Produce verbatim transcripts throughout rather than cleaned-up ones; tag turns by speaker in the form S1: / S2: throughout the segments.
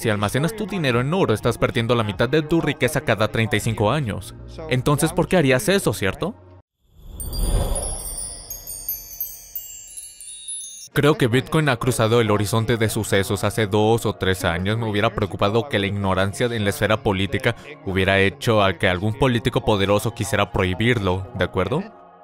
S1: Si almacenas tu dinero en oro, estás perdiendo la mitad de tu riqueza cada treinta y cinco años. Entonces, ¿por qué harías eso, cierto? Creo que Bitcoin ha cruzado el horizonte de sucesos hace dos o tres años. Me hubiera preocupado que la ignorancia en la esfera política hubiera hecho a que algún político poderoso quisiera prohibirlo, ¿de acuerdo?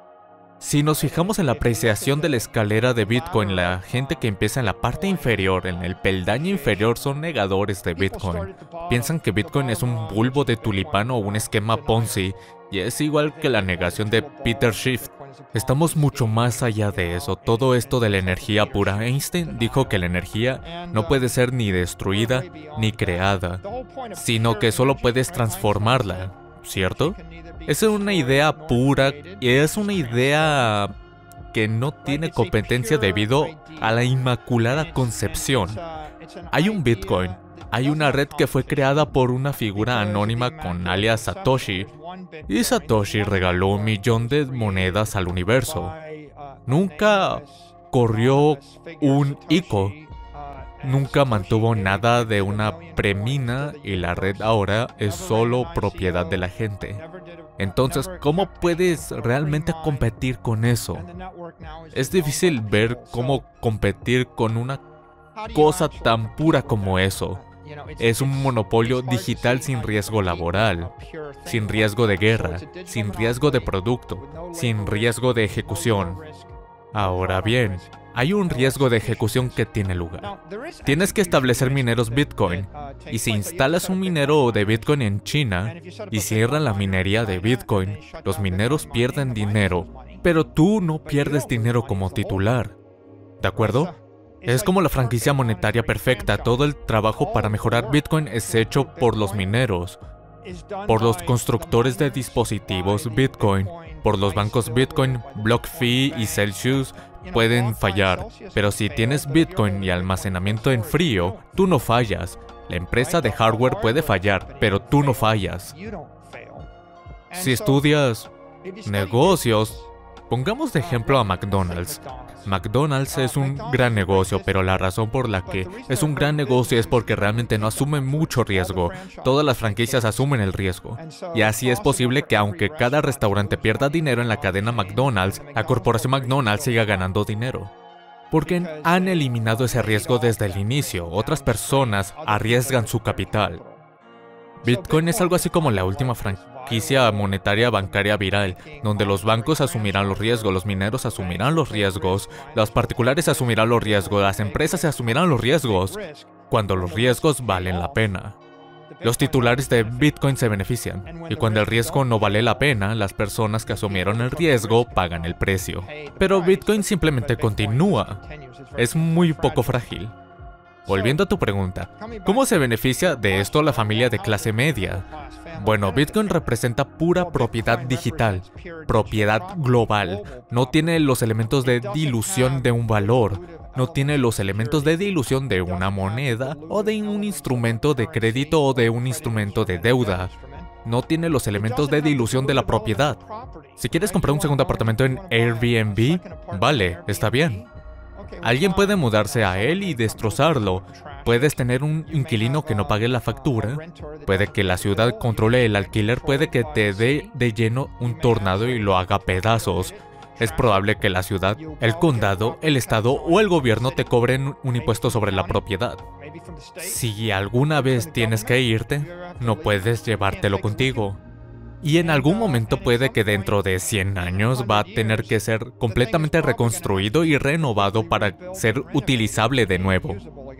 S1: Si nos fijamos en la apreciación de la escalera de Bitcoin, la gente que empieza en la parte inferior, en el peldaño inferior, son negadores de Bitcoin. Piensan que Bitcoin es un bulbo de tulipán o un esquema Ponzi, y es igual que la negación de Peter Schiff. Estamos mucho más allá de eso, todo esto de la energía pura. Einstein dijo que la energía no puede ser ni destruida ni creada, sino que solo puedes transformarla, ¿cierto? Es una idea pura y es una idea que no tiene competencia debido a la inmaculada concepción. Hay un Bitcoin. Hay una red que fue creada por una figura anónima con alias Satoshi, y Satoshi regaló un millón de monedas al universo. Nunca corrió un I C O, nunca mantuvo nada de una premina y la red ahora es solo propiedad de la gente. Entonces, ¿cómo puedes realmente competir con eso? Es difícil ver cómo competir con una cosa tan pura como eso. Es un monopolio digital sin riesgo laboral, sin riesgo de guerra, sin riesgo de producto, sin riesgo de ejecución. Ahora bien, hay un riesgo de ejecución que tiene lugar. Tienes que establecer mineros Bitcoin, y si instalas un minero de Bitcoin en China y cierran la minería de Bitcoin, los mineros pierden dinero, pero tú no pierdes dinero como titular. ¿De acuerdo? Es como la franquicia monetaria perfecta. Todo el trabajo para mejorar Bitcoin es hecho por los mineros, por los constructores de dispositivos Bitcoin, por los bancos Bitcoin. BlockFi y Celsius pueden fallar, pero si tienes Bitcoin y almacenamiento en frío, tú no fallas. La empresa de hardware puede fallar, pero tú no fallas. Si estudias negocios, pongamos de ejemplo a McDonald's. McDonald's es un gran negocio, pero la razón por la que es un gran negocio es porque realmente no asume mucho riesgo. Todas las franquicias asumen el riesgo. Y así es posible que aunque cada restaurante pierda dinero en la cadena McDonald's, la corporación McDonald's siga ganando dinero. Porque han eliminado ese riesgo desde el inicio. Otras personas arriesgan su capital. Bitcoin es algo así como la última franquicia monetaria bancaria viral, donde los bancos asumirán los riesgos, los mineros asumirán los riesgos, los particulares asumirán los riesgos, las empresas asumirán los riesgos, cuando los riesgos valen la pena. Los titulares de Bitcoin se benefician, y cuando el riesgo no vale la pena, las personas que asumieron el riesgo pagan el precio. Pero Bitcoin simplemente continúa. Es muy poco frágil. Volviendo a tu pregunta, ¿cómo se beneficia de esto la familia de clase media? Bueno, Bitcoin representa pura propiedad digital, propiedad global. No tiene los elementos de dilución de un valor, no tiene los elementos de dilución de una moneda o de un instrumento de crédito o de un instrumento de deuda. No tiene los elementos de dilución de la propiedad. Si quieres comprar un segundo apartamento en Airbnb, vale, está bien. Alguien puede mudarse a él y destrozarlo. Puedes tener un inquilino que no pague la factura. Puede que la ciudad controle el alquiler. Puede que te dé de lleno un tornado y lo haga pedazos. Es probable que la ciudad, el condado, el estado o el gobierno te cobren un impuesto sobre la propiedad. Si alguna vez tienes que irte, no puedes llevártelo contigo. Y en algún momento puede que dentro de cien años va a tener que ser completamente reconstruido y renovado para ser utilizable de nuevo.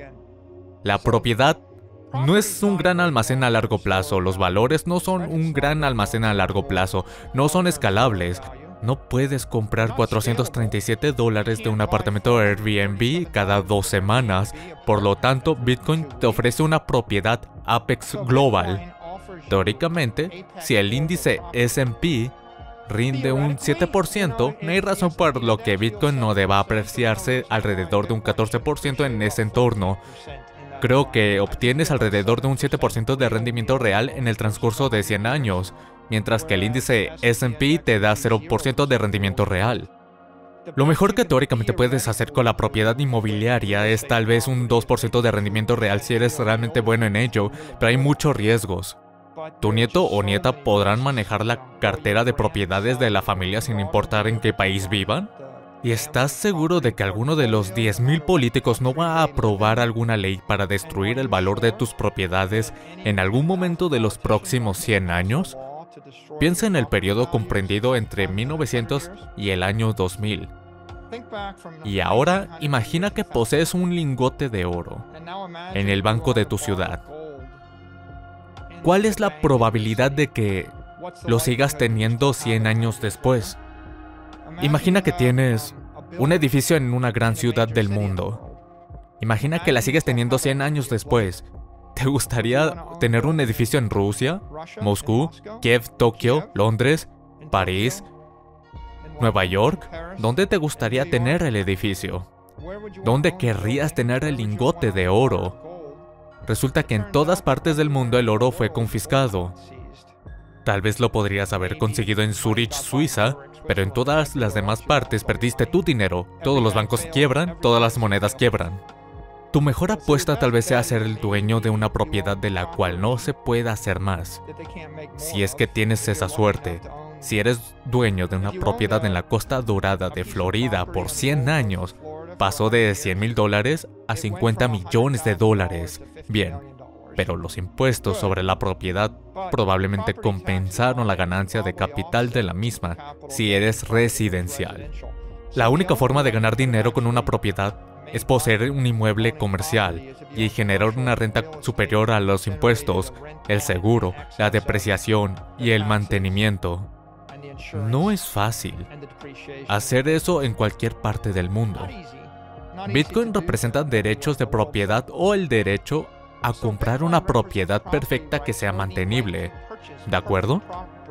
S1: La propiedad no es un gran almacén a largo plazo, los valores no son un gran almacén a largo plazo, no son escalables. No puedes comprar cuatrocientos treinta y siete dólares de un apartamento Airbnb cada dos semanas, por lo tanto Bitcoin te ofrece una propiedad Apex Global. Teóricamente, si el índice ese and pe rinde un siete por ciento, no hay razón por lo que Bitcoin no deba apreciarse alrededor de un catorce por ciento en ese entorno. Creo que obtienes alrededor de un siete por ciento de rendimiento real en el transcurso de cien años, mientras que el índice ese and pe te da cero por ciento de rendimiento real. Lo mejor que teóricamente puedes hacer con la propiedad inmobiliaria es tal vez un dos por ciento de rendimiento real si eres realmente bueno en ello, pero hay muchos riesgos. Tu nieto o nieta podrán manejar la cartera de propiedades de la familia sin importar en qué país vivan. ¿Y estás seguro de que alguno de los diez mil políticos no va a aprobar alguna ley para destruir el valor de tus propiedades en algún momento de los próximos cien años? Piensa en el periodo comprendido entre mil novecientos y el año dos mil. Y ahora, imagina que posees un lingote de oro en el banco de tu ciudad. ¿Cuál es la probabilidad de que lo sigas teniendo cien años después? Imagina que tienes un edificio en una gran ciudad del mundo. Imagina que la sigues teniendo cien años después. ¿Te gustaría tener un edificio en Rusia, Moscú, Kiev, Tokio, Londres, París, Nueva York? ¿Dónde te gustaría tener el edificio? ¿Dónde querrías tener el lingote de oro? Resulta que en todas partes del mundo el oro fue confiscado. Tal vez lo podrías haber conseguido en Zurich, Suiza, pero en todas las demás partes perdiste tu dinero. Todos los bancos quiebran, todas las monedas quiebran. Tu mejor apuesta tal vez sea ser el dueño de una propiedad de la cual no se pueda hacer más. Si es que tienes esa suerte. Si eres dueño de una propiedad en la Costa Dorada de Florida por cien años, pasó de cien mil dólares a cincuenta millones de dólares. Bien, pero los impuestos sobre la propiedad probablemente compensaron la ganancia de capital de la misma si eres residencial. La única forma de ganar dinero con una propiedad es poseer un inmueble comercial y generar una renta superior a los impuestos, el seguro, la depreciación y el mantenimiento. No es fácil hacer eso en cualquier parte del mundo. Bitcoin representa derechos de propiedad o el derecho a comprar una propiedad perfecta que sea mantenible, ¿de acuerdo?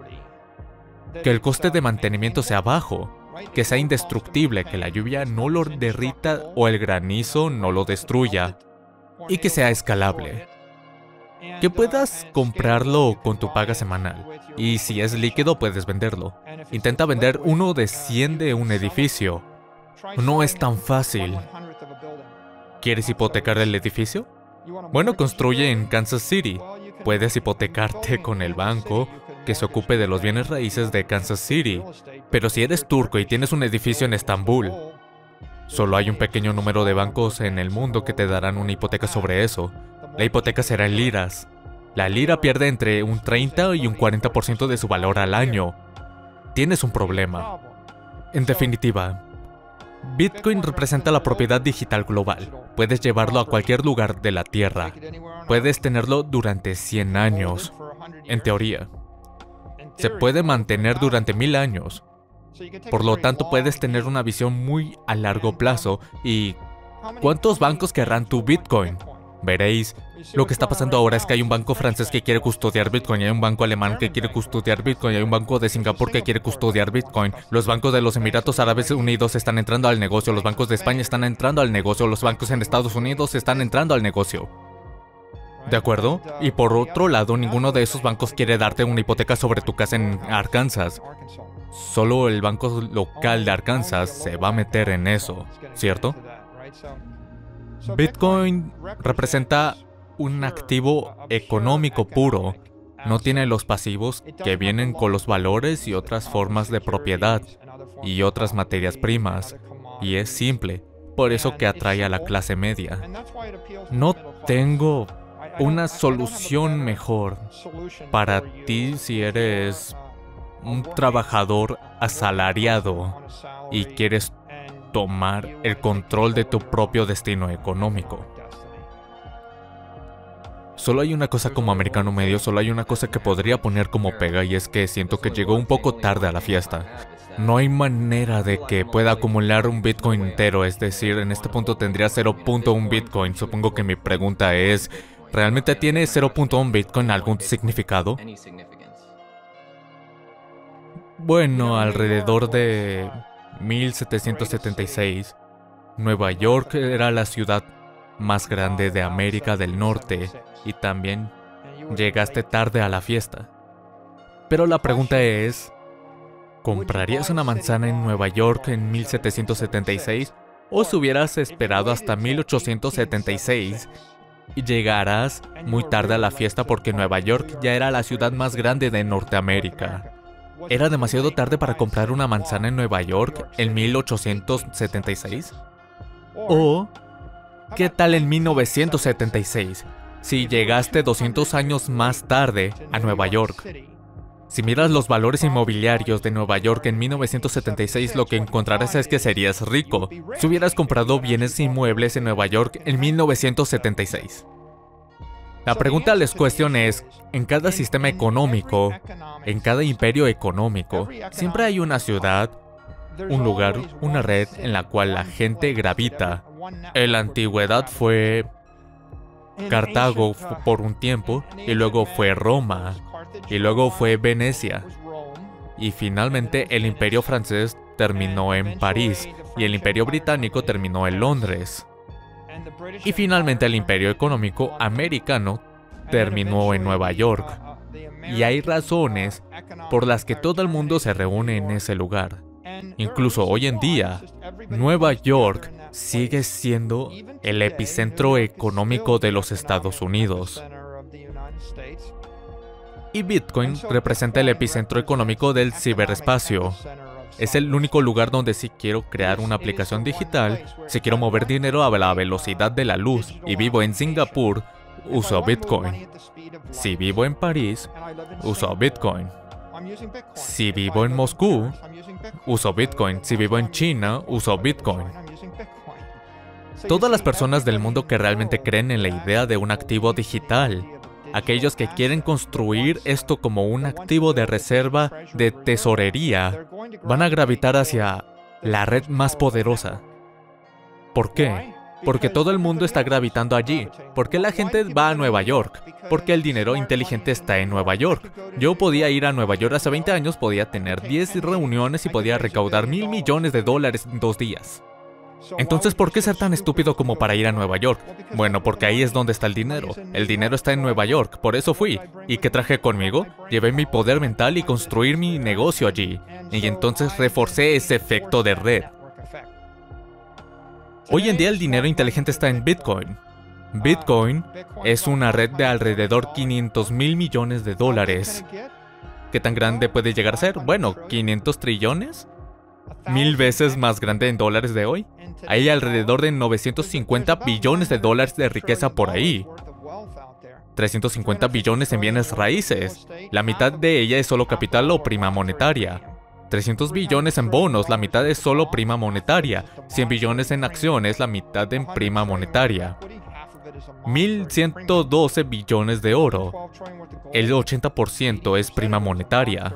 S1: Que el coste de mantenimiento sea bajo, que sea indestructible, que la lluvia no lo derrita o el granizo no lo destruya, y que sea escalable. Que puedas comprarlo con tu paga semanal, y si es líquido puedes venderlo. Intenta vender uno de cien de un edificio. No es tan fácil. ¿Quieres hipotecar el edificio? Bueno, construye en Kansas City. Puedes hipotecarte con el banco que se ocupe de los bienes raíces de Kansas City. Pero si eres turco y tienes un edificio en Estambul, solo hay un pequeño número de bancos en el mundo que te darán una hipoteca sobre eso. La hipoteca será en liras. La lira pierde entre un treinta y un cuarenta por ciento de su valor al año. Tienes un problema. En definitiva, Bitcoin representa la propiedad digital global. Puedes llevarlo a cualquier lugar de la Tierra. Puedes tenerlo durante cien años. En teoría. Se puede mantener durante mil años. Por lo tanto, puedes tener una visión muy a largo plazo. ¿Y cuántos bancos querrán tu Bitcoin? Veréis, lo que está pasando ahora es que hay un banco francés que quiere custodiar Bitcoin, hay un banco alemán que quiere custodiar Bitcoin, hay un banco de Singapur que quiere custodiar Bitcoin. Los bancos de los Emiratos Árabes Unidos están entrando al negocio, los bancos de España están entrando al negocio, los bancos en Estados Unidos están entrando al negocio. ¿De acuerdo? Y por otro lado, ninguno de esos bancos quiere darte una hipoteca sobre tu casa en Arkansas. Solo el banco local de Arkansas se va a meter en eso, ¿cierto? Bitcoin representa un activo económico puro. No tiene los pasivos que vienen con los valores y otras formas de propiedad y otras materias primas. Y es simple, por eso que atrae a la clase media. No tengo una solución mejor para ti si eres un trabajador asalariado y quieres tomar el control de tu propio destino económico. Solo hay una cosa como americano medio, solo hay una cosa que podría poner como pega y es que siento que llegó un poco tarde a la fiesta. No hay manera de que pueda acumular un Bitcoin entero, es decir, en este punto tendría cero punto uno Bitcoin. Supongo que mi pregunta es, ¿realmente tiene cero punto uno Bitcoin algún significado? Bueno, alrededor de mil setecientos setenta y seis, Nueva York era la ciudad más grande de América del Norte y también llegaste tarde a la fiesta. Pero la pregunta es, ¿Comprarías una manzana en Nueva York en mil setecientos setenta y seis o si hubieras esperado hasta mil ochocientos setenta y seis y llegarás muy tarde a la fiesta porque Nueva York ya era la ciudad más grande de Norteamérica? ¿Era demasiado tarde para comprar una manzana en Nueva York en mil ochocientos setenta y seis? ¿O qué tal en mil novecientos setenta y seis, si llegaste doscientos años más tarde a Nueva York? Si miras los valores inmobiliarios de Nueva York en mil novecientos setenta y seis, lo que encontrarás es que serías rico si hubieras comprado bienes inmuebles en Nueva York en mil novecientos setenta y seis. La pregunta a la cuestión es, en cada sistema económico, en cada imperio económico, siempre hay una ciudad, un lugar, una red en la cual la gente gravita. En la antigüedad fue Cartago por un tiempo, y luego fue Roma, y luego fue Venecia. Y finalmente el imperio francés terminó en París, y el imperio británico terminó en Londres. Y finalmente el imperio económico americano terminó en Nueva York. Y hay razones por las que todo el mundo se reúne en ese lugar. Incluso hoy en día, Nueva York sigue siendo el epicentro económico de los Estados Unidos. Y Bitcoin representa el epicentro económico del ciberespacio. Es el único lugar donde si quiero crear una aplicación digital, si quiero mover dinero a la velocidad de la luz y vivo en Singapur, uso Bitcoin. Si vivo en París, uso Bitcoin. Si vivo en Moscú, uso Bitcoin. Si vivo en China, uso Bitcoin. Todas las personas del mundo que realmente creen en la idea de un activo digital, aquellos que quieren construir esto como un activo de reserva de tesorería, van a gravitar hacia la red más poderosa. ¿Por qué? Porque todo el mundo está gravitando allí. ¿Por qué la gente va a Nueva York? Porque el dinero inteligente está en Nueva York. Yo podía ir a Nueva York hace veinte años, podía tener diez reuniones y podía recaudar mil millones de dólares en dos días. Entonces, ¿por qué ser tan estúpido como para ir a Nueva York? Bueno, porque ahí es donde está el dinero. El dinero está en Nueva York, por eso fui. ¿Y qué traje conmigo? Llevé mi poder mental y construir mi negocio allí. Y entonces reforcé ese efecto de red. Hoy en día el dinero inteligente está en Bitcoin. Bitcoin es una red de alrededor quinientos mil millones de dólares. ¿Qué tan grande puede llegar a ser? Bueno, ¿quinientos trillones? ¿Mil veces más grande en dólares de hoy? Hay alrededor de novecientos cincuenta billones de dólares de riqueza por ahí. trescientos cincuenta billones en bienes raíces. La mitad de ella es solo capital o prima monetaria. trescientos billones en bonos, la mitad es solo prima monetaria. cien billones en acciones, la mitad en prima monetaria. mil ciento doce billones de oro. El ochenta por ciento es prima monetaria.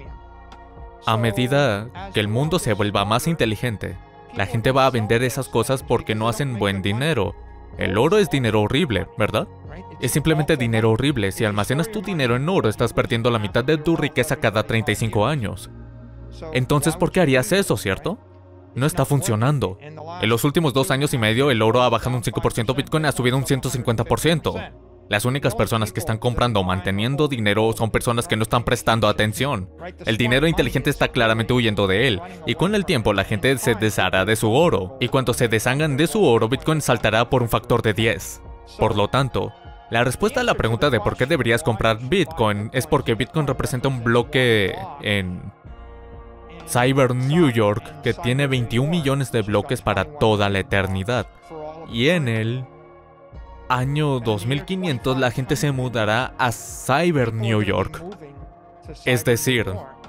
S1: A medida que el mundo se vuelva más inteligente, la gente va a vender esas cosas porque no hacen buen dinero. El oro es dinero horrible, ¿verdad? Es simplemente dinero horrible. Si almacenas tu dinero en oro, estás perdiendo la mitad de tu riqueza cada treinta y cinco años. Entonces, ¿por qué harías eso, cierto? No está funcionando. En los últimos dos años y medio, el oro ha bajado un cinco por ciento, Bitcoin ha subido un ciento cincuenta por ciento. Las únicas personas que están comprando o manteniendo dinero son personas que no están prestando atención. El dinero inteligente está claramente huyendo de él, y con el tiempo la gente se deshará de su oro, y cuando se deshagan de su oro, Bitcoin saltará por un factor de diez. Por lo tanto, la respuesta a la pregunta de por qué deberías comprar Bitcoin es porque Bitcoin representa un bloque en Cyber New York que tiene veintiún millones de bloques para toda la eternidad. Y en el año dos mil quinientos la gente se mudará a Cyber New York. Es decir,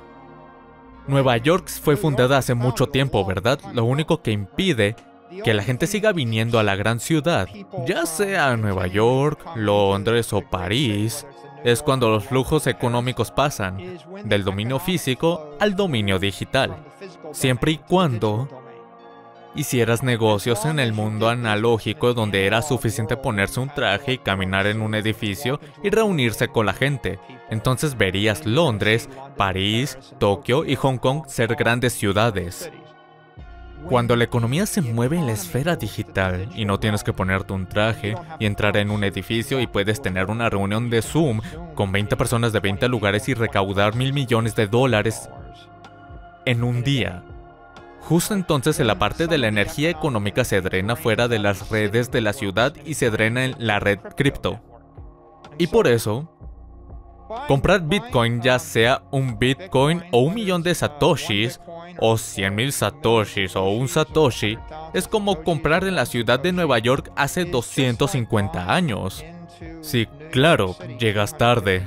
S1: Nueva York fue fundada hace mucho tiempo, ¿verdad? Lo único que impide que la gente siga viniendo a la gran ciudad, ya sea Nueva York, Londres o París, es cuando los flujos económicos pasan del dominio físico al dominio digital, siempre y cuando hicieras negocios en el mundo analógico donde era suficiente ponerse un traje y caminar en un edificio y reunirse con la gente. Entonces verías Londres, París, Tokio y Hong Kong ser grandes ciudades. Cuando la economía se mueve en la esfera digital y no tienes que ponerte un traje y entrar en un edificio y puedes tener una reunión de Zoom con veinte personas de veinte lugares y recaudar mil millones de dólares, en un día. Justo entonces la parte de la energía económica se drena fuera de las redes de la ciudad y se drena en la red cripto. Y por eso, comprar Bitcoin, ya sea un Bitcoin o un millón de satoshis, o cien mil satoshis o un satoshi, es como comprar en la ciudad de Nueva York hace doscientos cincuenta años. Sí, claro, llegas tarde.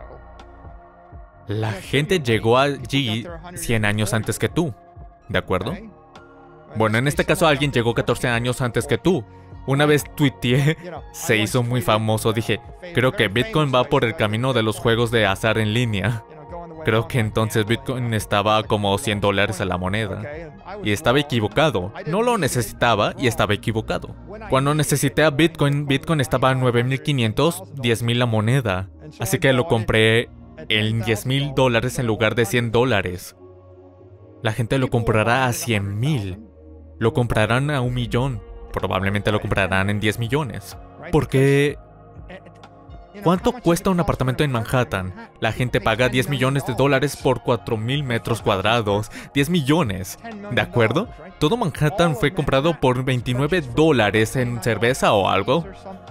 S1: La gente llegó allí cien años antes que tú, ¿de acuerdo? Bueno, en este caso alguien llegó catorce años antes que tú. Una vez tuiteé, se hizo muy famoso, dije, creo que Bitcoin va por el camino de los juegos de azar en línea. Creo que entonces Bitcoin estaba como cien dólares a la moneda. Y estaba equivocado. No lo necesitaba y estaba equivocado. Cuando necesité a Bitcoin, Bitcoin estaba a nueve mil quinientos, diez mil la moneda. Así que lo compré en diez mil dólares en lugar de cien dólares. La gente lo comprará a cien mil. Lo comprarán a un millón. Probablemente lo comprarán en diez millones. Porque... ¿cuánto cuesta un apartamento en Manhattan? La gente paga diez millones de dólares por cuatro mil metros cuadrados. diez millones. ¿De acuerdo? Todo Manhattan fue comprado por veintinueve dólares en cerveza o algo.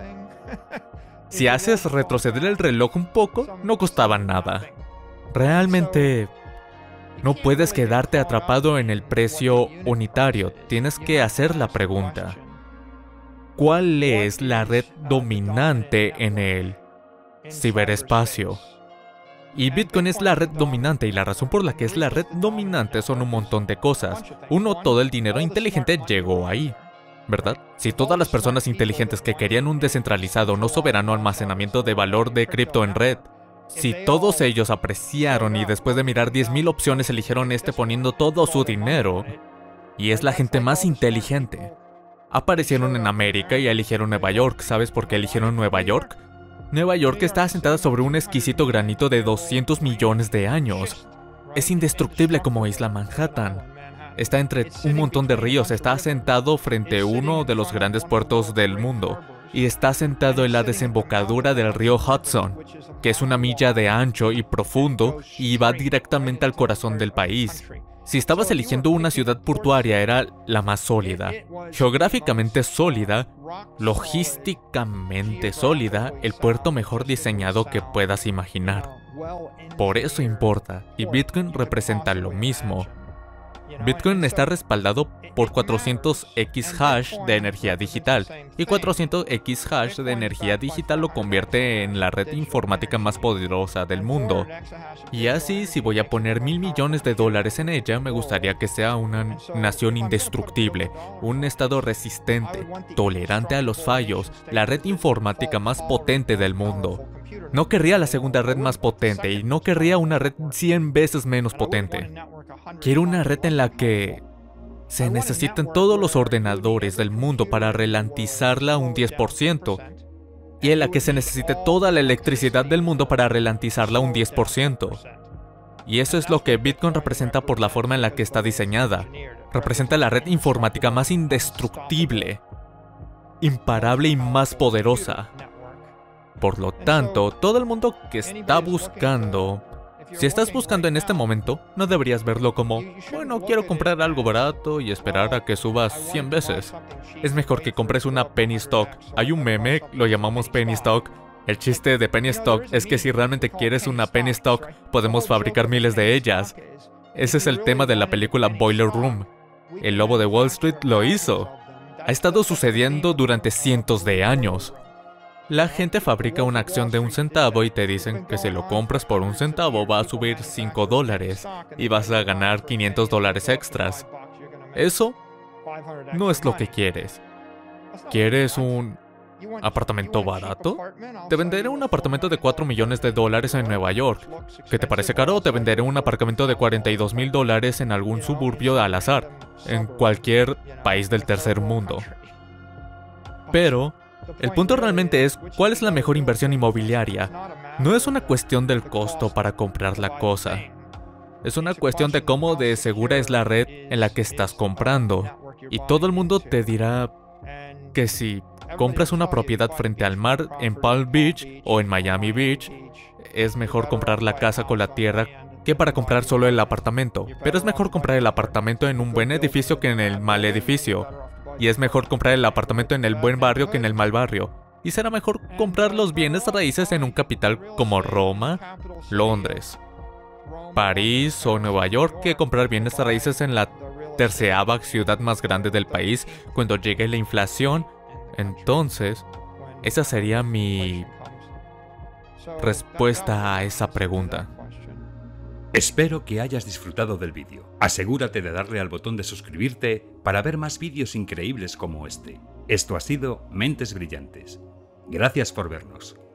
S1: Si haces retroceder el reloj un poco, no costaba nada. Realmente... no puedes quedarte atrapado en el precio unitario. Tienes que hacer la pregunta. ¿Cuál es la red dominante en el ciberespacio? Y Bitcoin es la red dominante, y la razón por la que es la red dominante son un montón de cosas. Uno, todo el dinero inteligente llegó ahí, ¿verdad? Si todas las personas inteligentes que querían un descentralizado, no soberano almacenamiento de valor de cripto en red, si todos ellos apreciaron y después de mirar diez mil opciones eligieron este poniendo todo su dinero, y es la gente más inteligente, aparecieron en América y eligieron Nueva York. ¿Sabes por qué eligieron Nueva York? Nueva York está asentada sobre un exquisito granito de doscientos millones de años. Es indestructible como Isla Manhattan. Está entre un montón de ríos, está asentado frente a uno de los grandes puertos del mundo. Y está asentado en la desembocadura del río Hudson, que es una milla de ancho y profundo y va directamente al corazón del país. Si estabas eligiendo una ciudad portuaria, era la más sólida. Geográficamente sólida, logísticamente sólida, el puerto mejor diseñado que puedas imaginar. Por eso importa, y Bitcoin representa lo mismo. Bitcoin está respaldado por cuatrocientos equis hash de energía digital, y cuatrocientos equis hash de energía digital lo convierte en la red informática más poderosa del mundo. Y así, si voy a poner mil millones de dólares en ella, me gustaría que sea una nación indestructible, un estado resistente, tolerante a los fallos, la red informática más potente del mundo. No querría la segunda red más potente, y no querría una red cien veces menos potente. Quiero una red en la que se necesiten todos los ordenadores del mundo para ralentizarla un diez por ciento, y en la que se necesite toda la electricidad del mundo para ralentizarla un diez por ciento. Y eso es lo que Bitcoin representa por la forma en la que está diseñada. Representa la red informática más indestructible, imparable y más poderosa. Por lo tanto, todo el mundo que está buscando... Si estás buscando en este momento, no deberías verlo como, bueno, quiero comprar algo barato y esperar a que suba cien veces. Es mejor que compres una penny stock. Hay un meme, lo llamamos penny stock. El chiste de penny stock es que si realmente quieres una penny stock, podemos fabricar miles de ellas. Ese es el tema de la película Boiler Room. El lobo de Wall Street lo hizo. Ha estado sucediendo durante cientos de años. La gente fabrica una acción de un centavo y te dicen que si lo compras por un centavo va a subir cinco dólares y vas a ganar quinientos dólares extras. Eso no es lo que quieres. ¿Quieres un apartamento barato? Te venderé un apartamento de cuatro millones de dólares en Nueva York. ¿Qué te parece caro? Te venderé un apartamento de cuarenta y dos mil dólares en algún suburbio al azar, en cualquier país del tercer mundo. Pero... el punto realmente es, ¿cuál es la mejor inversión inmobiliaria? No es una cuestión del costo para comprar la cosa. Es una cuestión de cómo de segura es la red en la que estás comprando. Y todo el mundo te dirá que si compras una propiedad frente al mar en Palm Beach o en Miami Beach, es mejor comprar la casa con la tierra que para comprar solo el apartamento, pero es mejor comprar el apartamento en un buen edificio que en el mal edificio. Y es mejor comprar el apartamento en el buen barrio que en el mal barrio. Y será mejor comprar los bienes raíces en un capital como Roma, Londres, París o Nueva York que comprar bienes raíces en la terceava ciudad más grande del país cuando llegue la inflación. Entonces, esa sería mi respuesta a esa pregunta.
S2: Espero que hayas disfrutado del vídeo. Asegúrate de darle al botón de suscribirte para ver más vídeos increíbles como este. Esto ha sido Mentes Brillantes. Gracias por vernos.